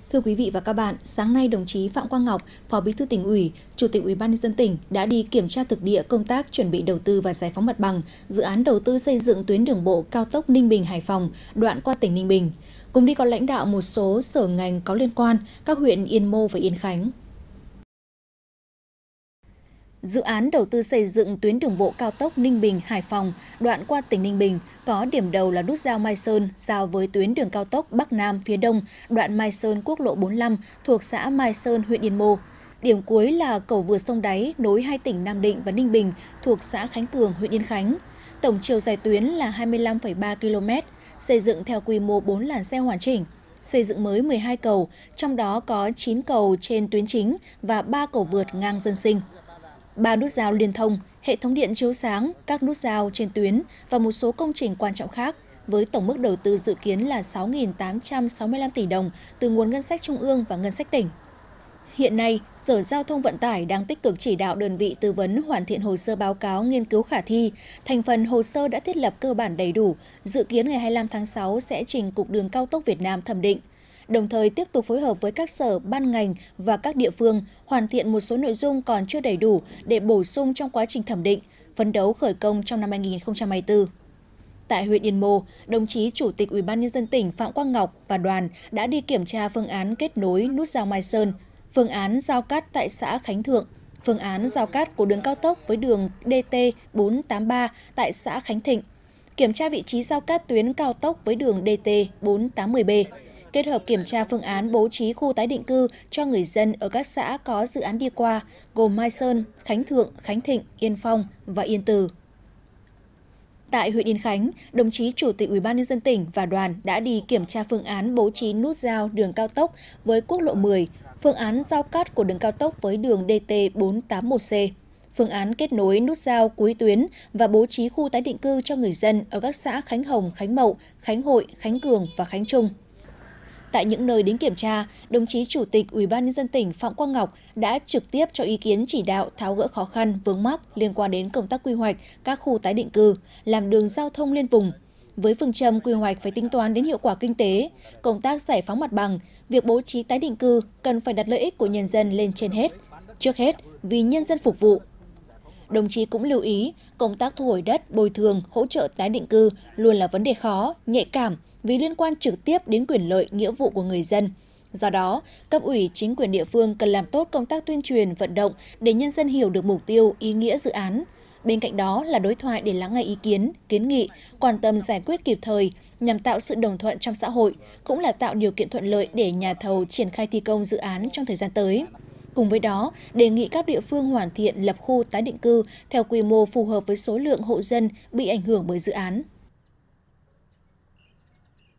Thưa quý vị và các bạn, sáng nay đồng chí Phạm Quang Ngọc, Phó Bí thư Tỉnh ủy, Chủ tịch Ủy ban nhân dân tỉnh đã đi kiểm tra thực địa công tác chuẩn bị đầu tư và giải phóng mặt bằng dự án đầu tư xây dựng tuyến đường bộ cao tốc Ninh Bình - Hải Phòng, đoạn qua tỉnh Ninh Bình. Cùng đi có lãnh đạo một số sở ngành có liên quan, các huyện Yên Mô và Yên Khánh. Dự án đầu tư xây dựng tuyến đường bộ cao tốc Ninh Bình - Hải Phòng, đoạn qua tỉnh Ninh Bình có điểm đầu là nút giao Mai Sơn giao với tuyến đường cao tốc Bắc Nam phía Đông, đoạn Mai Sơn quốc lộ 45 thuộc xã Mai Sơn, huyện Yên Mô. Điểm cuối là cầu vượt sông Đáy nối hai tỉnh Nam Định và Ninh Bình thuộc xã Khánh Cường, huyện Yên Khánh. Tổng chiều dài tuyến là 25,3 km, xây dựng theo quy mô 4 làn xe hoàn chỉnh. Xây dựng mới 12 cầu, trong đó có 9 cầu trên tuyến chính và 3 cầu vượt ngang dân sinh. 3 nút giao liên thông, hệ thống điện chiếu sáng, các nút giao trên tuyến và một số công trình quan trọng khác, với tổng mức đầu tư dự kiến là 6.865 tỷ đồng từ nguồn ngân sách trung ương và ngân sách tỉnh. Hiện nay, Sở Giao thông Vận tải đang tích cực chỉ đạo đơn vị tư vấn hoàn thiện hồ sơ báo cáo nghiên cứu khả thi. Thành phần hồ sơ đã thiết lập cơ bản đầy đủ, dự kiến ngày 25 tháng 6 sẽ trình Cục Đường Cao tốc Việt Nam thẩm định. Đồng thời tiếp tục phối hợp với các sở, ban ngành và các địa phương hoàn thiện một số nội dung còn chưa đầy đủ để bổ sung trong quá trình thẩm định, phấn đấu khởi công trong năm 2024. Tại huyện Yên Mô, đồng chí Chủ tịch Ủy ban nhân dân tỉnh Phạm Quang Ngọc và đoàn đã đi kiểm tra phương án kết nối nút giao Mai Sơn, phương án giao cắt tại xã Khánh Thượng, phương án giao cắt của đường cao tốc với đường DT 483 tại xã Khánh Thịnh, kiểm tra vị trí giao cắt tuyến cao tốc với đường DT 480B, kết hợp kiểm tra phương án bố trí khu tái định cư cho người dân ở các xã có dự án đi qua, gồm Mai Sơn, Khánh Thượng, Khánh Thịnh, Yên Phong và Yên Từ. Tại huyện Yên Khánh, đồng chí Chủ tịch Ủy ban nhân dân tỉnh và đoàn đã đi kiểm tra phương án bố trí nút giao đường cao tốc với quốc lộ 10, phương án giao cắt của đường cao tốc với đường DT 481C, phương án kết nối nút giao cuối tuyến và bố trí khu tái định cư cho người dân ở các xã Khánh Hồng, Khánh Mậu, Khánh Hội, Khánh Cường và Khánh Trung. Tại những nơi đến kiểm tra, đồng chí Chủ tịch Ủy ban nhân dân tỉnh Phạm Quang Ngọc đã trực tiếp cho ý kiến chỉ đạo tháo gỡ khó khăn vướng mắc liên quan đến công tác quy hoạch các khu tái định cư, làm đường giao thông liên vùng. Với phương châm quy hoạch phải tính toán đến hiệu quả kinh tế, công tác giải phóng mặt bằng, việc bố trí tái định cư cần phải đặt lợi ích của nhân dân lên trên hết. Trước hết, vì nhân dân phục vụ. Đồng chí cũng lưu ý, công tác thu hồi đất, bồi thường, hỗ trợ tái định cư luôn là vấn đề khó, nhạy cảm, vì liên quan trực tiếp đến quyền lợi, nghĩa vụ của người dân. Do đó, cấp ủy chính quyền địa phương cần làm tốt công tác tuyên truyền, vận động để nhân dân hiểu được mục tiêu, ý nghĩa dự án. Bên cạnh đó là đối thoại để lắng nghe ý kiến, kiến nghị, quan tâm giải quyết kịp thời nhằm tạo sự đồng thuận trong xã hội, cũng là tạo điều kiện thuận lợi để nhà thầu triển khai thi công dự án trong thời gian tới. Cùng với đó, đề nghị các địa phương hoàn thiện lập khu tái định cư theo quy mô phù hợp với số lượng hộ dân bị ảnh hưởng bởi dự án.